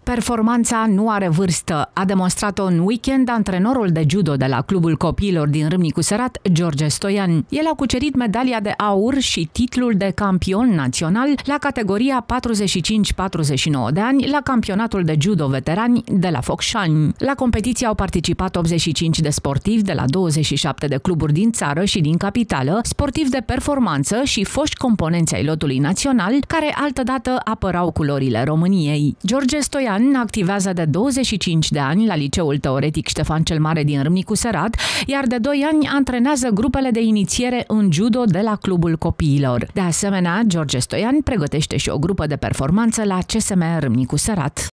Performanța nu are vârstă, a demonstrat-o în weekend antrenorul de judo de la clubul copiilor din Râmnicu Sărat, George Stoian. El a cucerit medalia de aur și titlul de campion național la categoria 45-49 de ani la campionatul de judo veterani de la Focșani. La competiție au participat 85 de sportivi de la 27 de cluburi din țară și din capitală, sportivi de performanță și foști componenți ai lotului național, care altădată apărau culorile României. George Stoian activează de 25 de ani la Liceul Teoretic Ștefan cel Mare din Râmnicu Sărat, iar de 2 ani antrenează grupele de inițiere în judo de la clubul copiilor. De asemenea, George Stoian pregătește și o grupă de performanță la CSM Râmnicu Sărat.